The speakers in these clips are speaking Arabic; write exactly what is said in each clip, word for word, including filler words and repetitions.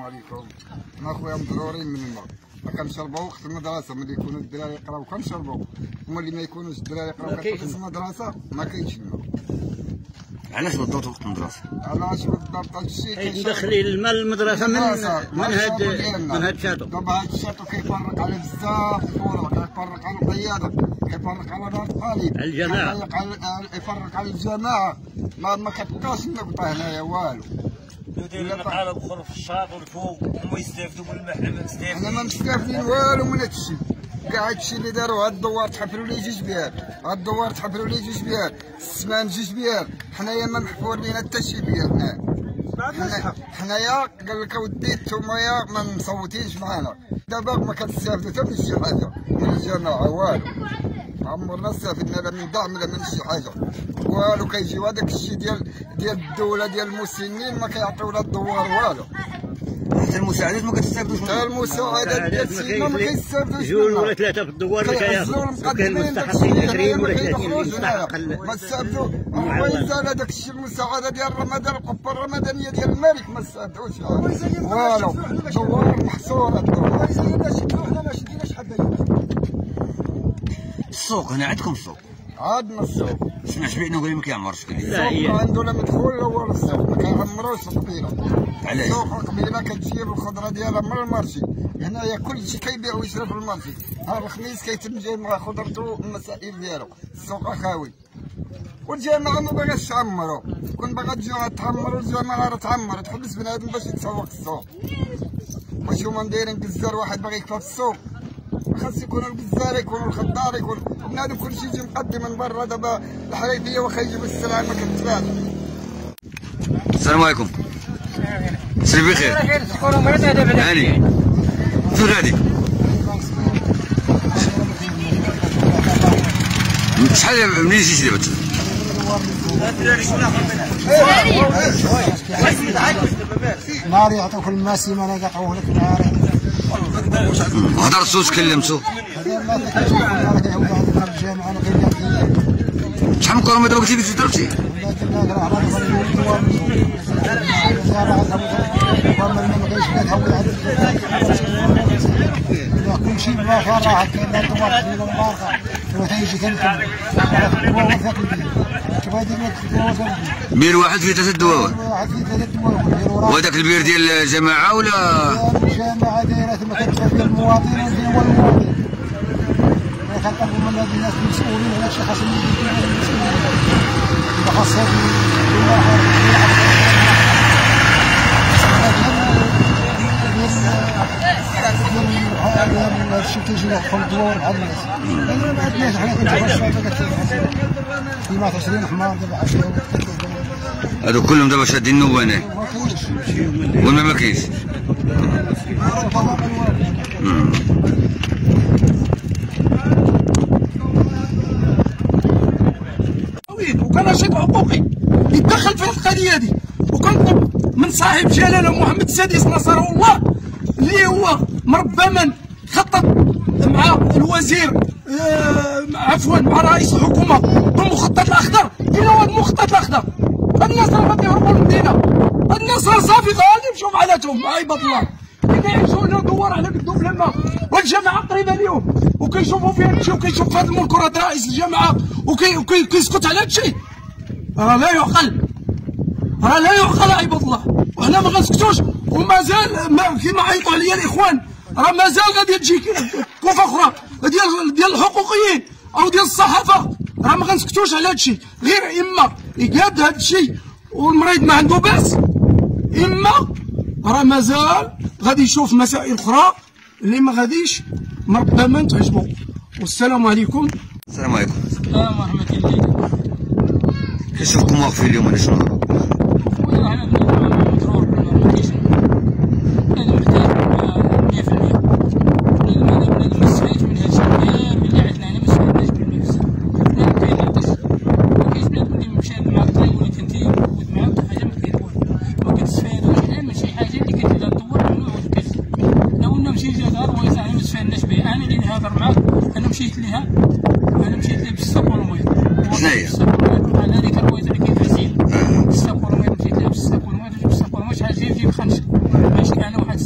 عليكم. انا خويا مضرورين من الماء، ما كنشربوا وقت المدرسه ملي يكونوا الدراري يقراو كنشربوا، وملي ما يكونوش الدراري يقراو في المدرسه ما كاينش الماء. علاش بالضبط وقت المدرسه؟ علاش بالضبط هادشي حيت مدخلين الماء للمدرسه من من هاد من هاد الشاطو. دابا هاد الشاطو كيفرق على بزاف الكره، كيفرق على القياده، كيفرق على دار الطالب، على الجماعه، يفرق على الجماعه. ما ما كتبقاش النقطه هنايا والو. يديروا النقاله بخروا في الشاطئ والفوق هما يستافدوا من الماء، حنا ما مستافدين. حنا ما مستافدين والو من هادشي، كاع هادشي اللي داروا. هاد الدوار تحفروا ليه جوج بيات، هاد الدوار تحفروا ليه جوج بيات، السمان جوج بيات، حنايا ما محفور لينا حتى شي بيات. حنايا حنايا قال لك اودي نتوما ما مصوتينش معانا، دابا ما كتستافدوا حتى من شي حاجه من الجماعه والو. عمرنا استفدنا لا من دعم لا من شي حاجه والو. كيجيو هذاك الشيء ديال ديال الدوله ديال المسنين ما كيعطيونا الدوار والو. حتى المساعدات ما كتستافدوش حتى المساعدات ديال السيما ما كيستافدوش. جوج ولا ثلاثه في الدوار اللي كياخذوا، كاين المستحقين عشرين ولا ثلاثين مستحق. ما استافدوا. ويزال هذاك الشيء المساعده ديال رمضان، القبه الرمضانيه ديال الملك ما استافدوش والو. دوار محصوره الدوار. السوق هنا عندكم السوق؟ عندنا السوق. سمعت بانه قال ما كيعمرش. لا هي السوق عنده لا مدخول لا والو. السوق ما كيعمروش القبيله. علاش؟ السوق القبيله كتجيب الخضره ديالها من المارشي، هنايا كلشي كيبيع ويشري في المارشي. ها الخميس كيتم جاي مع خضرته والمسائل ديالو. السوق خاوي والجامعه ما باغاش تعمرو. كون باغا تجيو تعمرو الجامعه راه تعمر، تحبس بنادم باش يتسوق السوق. واش هما دايرين جزار واحد باغي يكفى في السوق؟ خاص يكونوا الجزار، يكونوا الخضار، يكون بنادم كلشي يجي مقدم من برا. دابا الحريفيه واخا يجيب السلعه ما كتباعش. السلام عليكم. سير بخير. هاني فين غادي؟ شحال منين جيتي دابا؟ نهار يعطوك الماء سيمانه يقطعوه لك نهار. هضرتو تكلمتو؟ شحال من كره دابا كنتي كنتي ضربتي؟ كلشي بلا فرح كاين لا دوار كبيره مباركه وتيجي كنكمل كيف هادي بير واحد فيه ثلاثه دواوع. واحد فيه ثلاثه دواوع. وهذاك البير ديال الجماعه ولا؟ الجماعه دايره ما كتدخل فيها المواطن وفيه هو المواطن. كنطلبوا من هاد الناس المسؤولين على شي خاصهم يديروا المسؤولين. خاص هاد هادشي كيجي يدخل الدوار بحال الناس. انا ما عندناش حنا كنتفرجوا كيما عشرين حمار دابا عشرة. هادو كلهم دابا شادين النوانه ما كاينش والماء ما كاينش. وكان نشيط حقوقي يتدخل في القضيه دي، وكنطلب من صاحب جلاله محمد السادس نصره الله اللي هو مربى من خطط مع الوزير آه عفوا مع رئيس الحكومه بالمخطط الاخضر. فين هو المخطط الاخضر؟ هاد الناس راه غادي يهربوا للمدينه، هاد الناس راه صافي غادي يمشيو مع حالاتهم عباد الله. كي يعيشوا لنا دوار على قدو في الماء والجماعه قريبه ليهم وكيشوفوا فيها هادشي وكيشوف في هذا المنكرات رئيس الجامعه وكيسكت على هادشي. راه لا يعقل، راه لا يعقل عباد الله، وحنا ما غنسكتوش. ومازال كيما عيطوا عليا الاخوان راه مازال غادي تجي كوفه اخرى ديال ديال الحقوقيين او ديال الصحافه. راه ما غنسكتوش على هادشي، غير اما يقاد هادشي والمريض ما عنده باس، اما راه مازال غادي يشوف مسائل اخرى اللي ما غاديش ربما تعجبو. والسلام عليكم. السلام عليكم. السلام ورحمة الله. كنشوفكم واقفين اليوم انا شنو؟ خويا انا مضرور بالابليكيشن. انا محتاج مية في المية. بنادم بنادم ما استفادش من هادشي كامل اللي عندنا هنا، ما استفدناش بالمية. بنادم كينقص، وكاين بنادم اللي مشى مع الطريق ولا كنتيب معاه حتى حاجه ما كيدير والو، ما كتستفادوش حنا من شي حاجه اللي كتبدا تدور منو يعود كاس. لو قلنا مشيت لدار ويصح ما استفدناش بها. انا اللي نهضر معاك انا مشيت ليها، انا مشيت لها بالسوق والمويه. شناهي؟ انا هذيك الويض اللي كاين في الزين السوق والمويه، مشيت لها بالسوق والمويه، بالسوق والمويه شحال جاي نجيب خمسه. ماشي انا واحد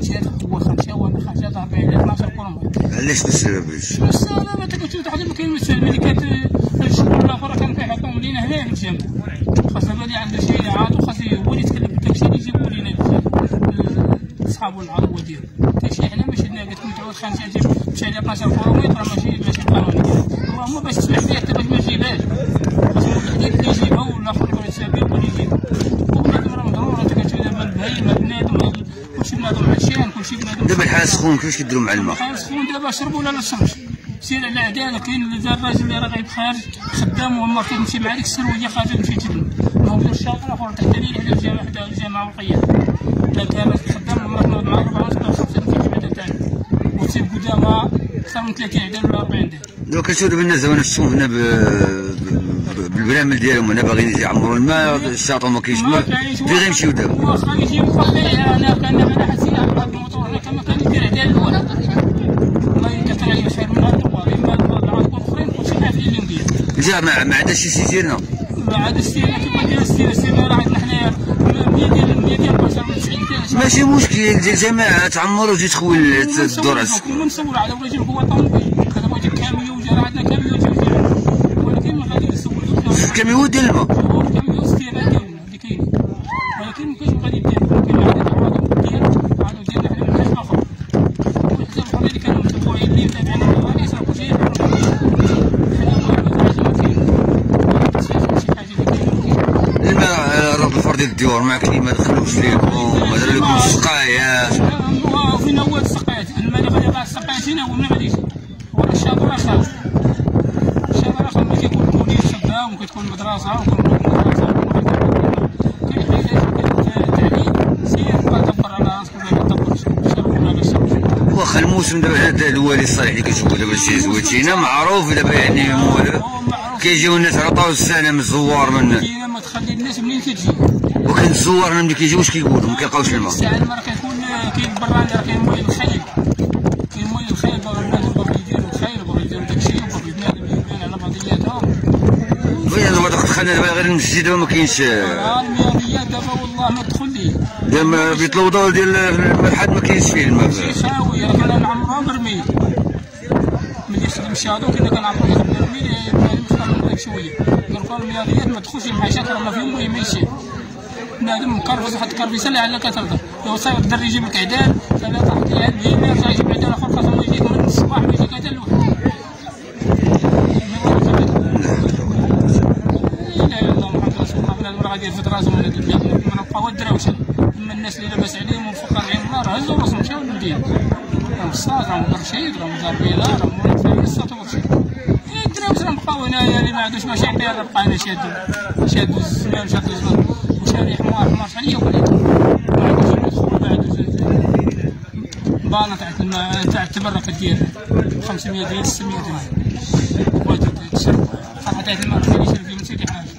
خمسات القوه خمسه وانا خمسه ضربه على اثناش قرن. علاش بسبب ايش؟ بس انا ما تقولش واحد ما كاين مثال الملكات الشغل الاخر كانوا كيعطيوهم لينا هنا في الجامع. خاصنا بالي عنده شي عاد وخاص هو اللي يتكلم بداكشي اللي يجيبوا لينا صحابو العضو ديالو. كاين حنا ماشي هنا قلت لكم تعود خمسه جيب مشى على اثناش كيلومتر ماشي ماشي قانوني. اللهم باش تسمح فيها حتى باش ما يجيبهاش. خاص الوحيد اللي يجيبها والاخر يكون يتسابق ولا يجيبها. وبنادم راه مضرور انت كتشوف دابا البهايم بنادم كلشي بنادم عشان كلشي بنادم. دابا الحال سخون كيفاش كديروا مع الماء؟ الحال سخون دابا شربوا ولا لا تشربش. سير على عداله كاين اللي دار الراجل اللي راه غايب خارج خدام ومرته تمشي مع ديك السرويه خارجه تمشي تبني. موضوع الشاطر الاخر تحت لي على الجامع حدا الجامعه والقيادة. لا دابا خدام ومرته نوض مع أربعة ولا خمسة تمشي بعدا ثاني. وتسيب قدامها أكثر من ثلاثين عدال ولا أربعين عدال. دابا كنشوفوا دابا الناس دابا نفسهم هنا بالبرامج ديالهم هنا باغيين يعمروا الماء الشاطئ ما كاينش الماء فين غيمشيو دابا؟ واخا يجيو خليه انا كان انا حسيت على الموتور هنا كما كان يدير عدال الاول. الله يكثر عليه خير من هذا الوالي ما العاد الاخرين كلشي عارفين اللي ندير. جا ما ما عندهاش شي سيتيرنا؟ ما عاد السير كيما داير السير السير راه عندنا حنايا مية ديال مية ديال بشر من تسعين ديال ماشي مشكل الجماعه تعمر وتجي تخوي الدور على السكون. كنا نسولوا على بغا يجيب هو طوموبيل هذا بغا يجيب كاميو وجا راه عندنا كاميو ولكن ما غادي نسولوا الكاميو ديال الماء. الكاميو السيارات ديالنا اللي كاينين ولكن ما كاينش غادي يدير كاين عدد العوادم ديال عادوا ديالنا حنا من حاجه اخرى. والحساب الاخر اللي كانوا متبوعين اللي تابعين الغالي راه كلشي حنا الماء رب الفرد ديال الديور ما كاين ما دخلوش ليكم ما داروا لكم السقايات. وفين هو السقايات؟ الماء اللي غادي يطلع السقايات هنا هو منين غادي يجي؟ هو الشاطئ راه خارج. الشاطئ راه خارج ما كيكون الكوليج خدام وكتكون المدرسه وكتكون المدرسه كاين حاجات التعليم سير ما تدبر على راسك ولا تدبر شرب ولا ما شربش. واخا الموسم دابا هذا الوالي الصالح اللي كتشوفوا دابا الشي زويتينا معروف دابا يعني كيجيو الناس عطاو السلام الزوار من كاين ما تخلي الناس منين كتجي. وكان الزوار ملي كيجيو واش كيقولوا ما كيلقاوش الماء. الساعه راه كيكون كاين براني راه كاين مويه الخيل كاين مويه الخيل باغي الناس باغي يديروا الخيل باغي يديروا داكشي وباغي بنادم يبان على بعضياتهم. وين دابا دخلنا دابا غير المسجد دابا ما كاينش. اه المياه دابا والله ما تدخل ليه. دابا بيت الوضوء ديال المرحاض ما كاينش فيه الماء. شي خاوي راه كنا نعمروها برميل. ملي خدم شادو كنا كنعمروها برميل بنادم يختار لك شويه. كنقول المياضيات ما تدخلش المعيشات راه ما فيهم المهم ما يمشي. بنادم مكرفس واحد الكرفيسه اللي على كترضى. لو صايب الدري يجيب لك عدال ثلاثه طاحت ليه البهيمه يرجع يجيب عدال اخر خاصو يجيك من الصباح ويجيك عدال الواحد. لا اله الا الله محمد رسول الله. بنادم راه غادي يرفد راسو من هاد البلاد ما نبقاو الدراوشه. اما الناس اللي لاباس عليهم ومفقرين الله راه هزوا راسهم مشاو للمدينه. راه وصاك راه مرشيد راه مزربيله راه مولد فارس وكلشي. الدراوشه راه بقاو هنايا اللي ما عندوش ماشي عندي راه بقى هنا شادو شادو الزمان شادو الزمان وشاري حمار حمار شحال هي وليد. ما عندوش يدخلوا ما عندوش بانه تاع الماء تاع التبرك ديال خمسمية ديال ستمية درهم. بغيتو تشرب صراحه تاع الماء ما كاينش فيه ما سيدي حاجه.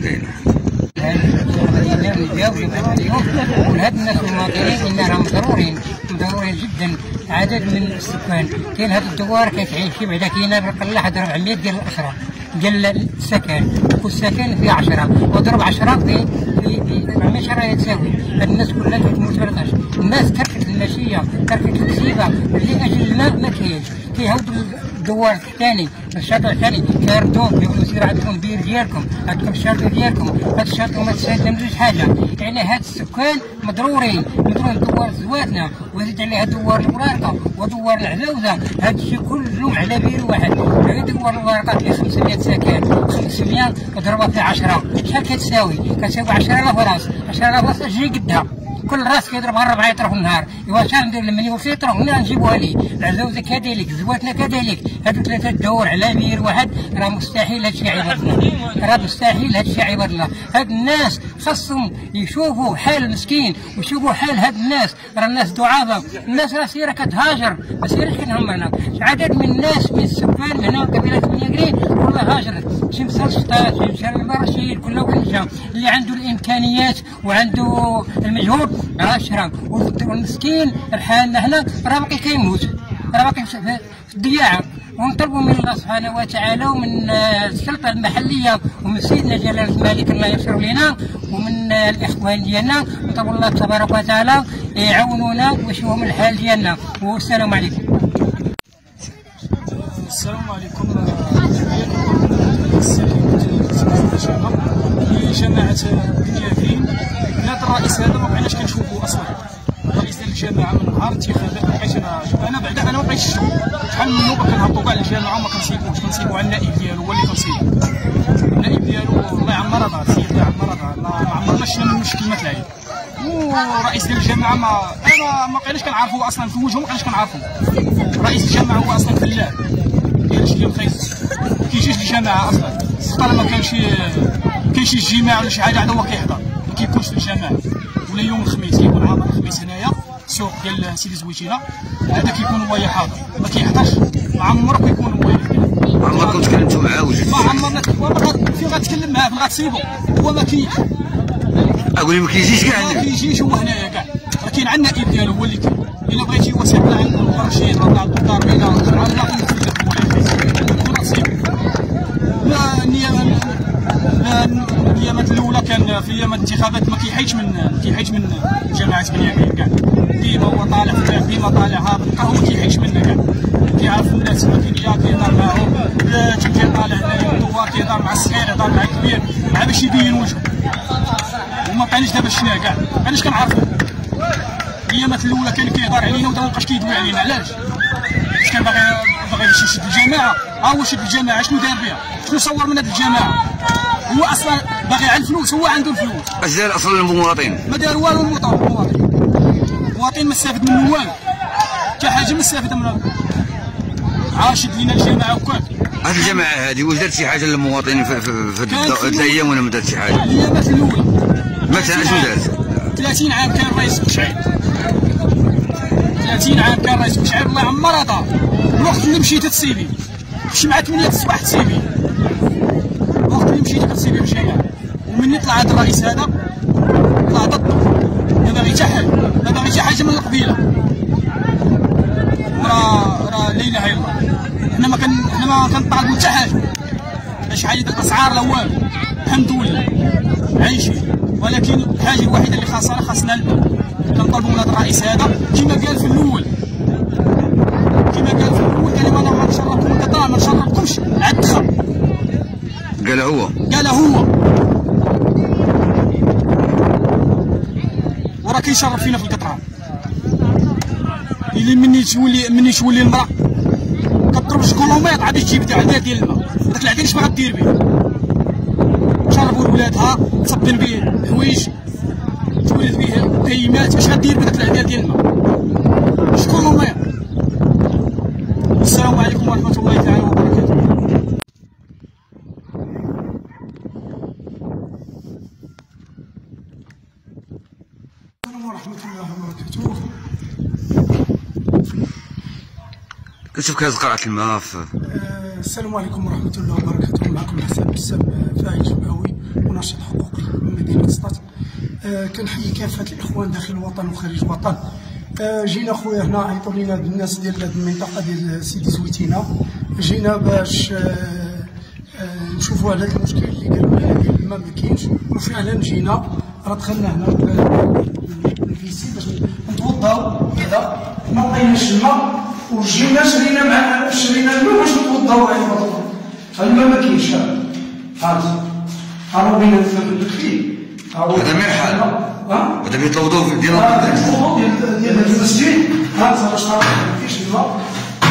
وهاد الناس المواطنين إنا راهم ضروريين ضروريين جدا. عدد من السكان كاين هاد الدوار كتعيش فيه بعدا كاينه بقى حد أربعمية ديال الأسرة ديال السكن كل سكن فيه عشرة وضرب عشرة في في أربعمية شهر يتساوي. هاد الناس كلها كتموت برطاش. الناس تركت الماشيه تركت الكسيبه لاجل الماء ما كاينش. كيهودوا الدوار الثاني الشاطئ الثاني كيردوهم كيقولوا سير عندكم بير ديالكم عندكم الشاطئ ديالكم. هاد الشاطئ ما تسالموش حاجه. يعني هاد السكان مضرورين مضرورين دوار زواتنا وزيد عليها دوار الورقه ودوار العزوزه. هاد الشيء كله على بير واحد. غير دوار الورقه فيه خمسمية سكن خمسمية وضربها في عشرة شحال كتساوي؟ كتساوي عشرة آلاف راس. عشرة آلاف راس اش جاي قدها؟ كل راس كيضربها ربعة يطرح النهار. ايوا شحال ندير لمن يوصل يطرح هنا نجيبوها ليه. العزوزه كذلك زواتنا كذلك. هادو ثلاثه دور على بير واحد راه مستحيل هادشي عباد الله. راه مستحيل هادشي عباد الله. هاد الناس خاصهم يشوفوا حال المسكين ويشوفوا حال هاد الناس. راه الناس ضعافه. الناس راه سيره كتهاجر ما سيرش كنهمرنا. عدد من الناس من السكان من هنا قبيله ثمانية قرين كلها هاجرت. شي مشى للشطات شي مشى للبرشيد كله وين اللي عنده الامكانيات وعنده المجهود راه شرا. والمسكين بحالنا هنا راه باقي كيموت راه باقي في الضياعه. ونطلبوا من الله سبحانه وتعالى ومن السلطه المحليه ومن سيدنا جلاله الملك الله يسر لنا ومن الاخوان ديالنا نطلبوا الله تبارك وتعالى يعاونونا ويشوفوا من الحال ديالنا. والسلام عليكم. السلام عليكم. جماعة بنيامين هذا الرئيس هذا ما بقيناش كنشوفوه اصلا. الرئيس ديال الجامعه من نهار الانتخابات ما بقيتش انا انا بعدا انا ما بقيتش شحال من نوبه كنهبطوا كاع للجامعه وما كنصيبوش كنصيبوا على النائب ديالو هو اللي كنصيب. النائب ديالو الله يعمر هذا السيد الله يعمر هذا ما عمرنا شفنا منه شي كلمه العيب. ورئيس ديال الجامعه ما انا ما بقيناش كنعرفوه اصلا في وجهه ما بقيناش كنعرفوه. رئيس الجامعه هو اصلا فلاح ديال شي ديال الخيس ما كيجيش للجامعه اصلا. طالما كان شي كاين شي اجتماع ولا شي حاجه عاد هو كيحضر ما كيكونش في الجامعه. ولا يوم الخميس كيكون عامر الخميس هنايا السوق ديال سيدي زويتينا هذا كيكون هو حاضر ما كيحضرش. ما عمره كيكون هو ما عمركم تكلمتوا معاه وجدتوا ما عمرنا فين غتكلم معاه فين غتصيبو هو ما كاينش. اقول لي ما كيجيش كاع ما كيجيش هو هنايا كاع راه كاين عندنا النائب ديالو هو اللي كاين. الا بغيتي وسيط الله عندكم رشيد ولا عبد الدار بيلا ولا الله يكون تصيب. لا النيابه لا الايامات الاولى كان في ايام الانتخابات ما كيحيدش من ما كيحيدش من جماعه بنيامين كاع ديما هو طالع ديما طالع هابط هو ما كيحيدش منا كاع. كيعرف الناس الماكينيه كيهضر معاهم تمشي طالع هنايا الدوار كيهضر مع الصغير يهضر مع الكبير مع باش يبين وجهه. وما بقيناش دابا شفناه كاع ما بقيناش كنعرفوه. الايامات الاولى كان كيهضر علينا ودابا مابقاش كيدوي علينا. علاش؟ واش كان باغي باغي باش يشد الجماعه؟ ها هو شد الجماعه شنو دار بها؟ شنو صور من هاد الجماعه؟ هو اصلا باغي على الفلوس هو عنده الفلوس. اش دار اصلا المواطن؟ ما دار والو المواطن. المواطن ما استافد منه والو حتى حاجه ما استافد منها. عا شد لينا الجماعه وكاك. هاد الجماعه هادي واش دارت شي حاجه للمواطنين في في هاد الايام ولا ما دارت شي حاجه؟ الايامات الاولى مثلا شنو دارت؟ ثلاثين عام كان رئيس بشعيب ثلاثين عام كان رئيس بشعيب الله يعمرها دار. الوقت اللي مشيت تصيبي مشي مع ثمانية الصباح تصيبي. الوقت اللي مشيت كتصيبي بالجماعه ومني طلع هذا الرئيس هذا طلع ضده. ما باغي حتى حاجه ما باغي حتى حاجه من القبيله. راه راه لا اله الا الله. حنا ما كن حنا ما كنطالبوا حتى حاجه باش حاجه الاسعار لا والو الحمد لله عايشين. ولكن الحاجه الوحيده اللي خاصنا خاصنا الماء. كنطالبوا من هذا الرئيس هذا كما قال في الاول كما قال في الاول قال انا ما نشربكم القطار ما نشربكمش على الدخل. قال هو قال هو وراه كيشرب فينا في القطران. اللي مني تولي مني تولي المراه كضرب شكولوميط عاد تجيب العداد ديال الماء. داك العداد اش باغا دير به؟ شربوا لولادها تصبن به الحوايج تولد به كيمات اش غدير بداك العداد ديال الماء؟ شكولوميط. السلام عليكم ورحمه الله تعالى وبركاته. السلام ورحمه الله وبركاته. كتشوف كاز قرعه الماء في السلام عليكم ورحمة الله وبركاته. معكم حسن بسام فاعل جبهوي وناشط حقوقي من مدينة سطات. آه كنحيي كافة الإخوان داخل الوطن وخارج الوطن. آه جينا خويا هنا عيطوا لينا الناس ديال هذه المنطقة ديال سيدي زويتينا. جينا باش آه آه نشوفوا على هذا المشكل اللي قالوا لنا ديال الماء ما كاينش. وفعلا جينا راه دخلنا هنا بالفيسي باش نتوضاو كذا ما لقيناش الماء. وجينا شرينا مع شرينا الماء باش نتوضاو عليه الماء. الماء ما كاينش. ها ها بين الفيه هذا مرحل. ها هذا بيت الوضوء ديال الوضوء ديال ديال المسجد. ها باش تعرف ما كاينش الماء.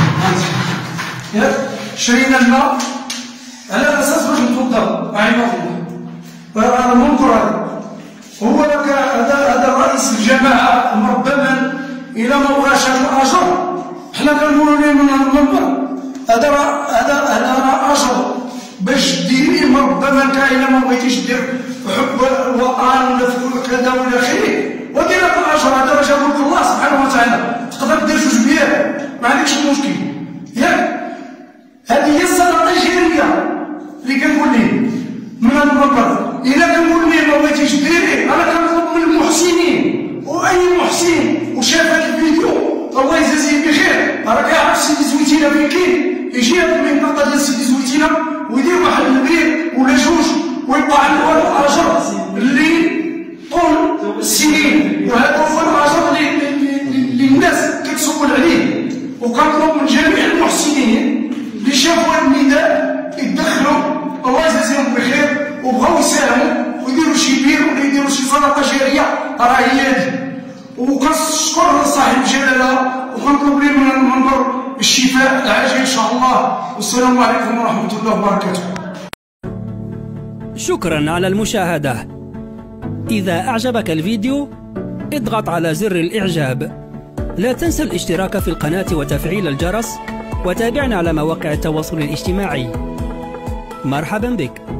ها شرينا الماء على اساس باش نتوضاو عليه الماء. هذا منكر. هذا هو هذا هذا رئيس الجماعه مربما الى ما بغاش الاجر حنا كنقولوا ليه من المنبر هذا هذا هذا راه اجر باش ديري مربما كاينه ما بغيتيش دير حب الوطن ولا في كذا ولا اخره ودير هذا الاجر. هذا راه جابو لك الله سبحانه وتعالى. تقدر دير جوج بيات ما عندكش مشكل ياك. هذه هي الصدقه الجاريه اللي كنقول ليه من المنبر. الا كنقول ليه ما بغيتيش ديري انا كنطلب من المحسنين واي محسن وشاف هذا الفيديو الله يجازيه بخير راه كيعرف سيدي زويتينا فين كاين يجي هاد المنطقه ديال سيدي زويتينا ويدير واحد البير ولا جوج ويبقى عنده هذا الاجر اللي طول السنين. وهذا هو الاجر اللي وكنطلب من جميع المحسنين اللي شافوا هذا النداء يتدخلوا، الله يجازيهم بخير، وبغاو يساهموا ويديروا شي بير ولا يديروا شي صدقه جاريه راه هي هذه. وكنشكر صاحب الجلاله وكنطلب ليه من المنبر الشفاء العاجل ان شاء الله. والسلام عليكم ورحمه الله وبركاته. شكرا على المشاهدة. إذا أعجبك الفيديو اضغط على زر الإعجاب. لا تنسى الاشتراك في القناة وتفعيل الجرس، وتابعنا على مواقع التواصل الاجتماعي. مرحبا بك.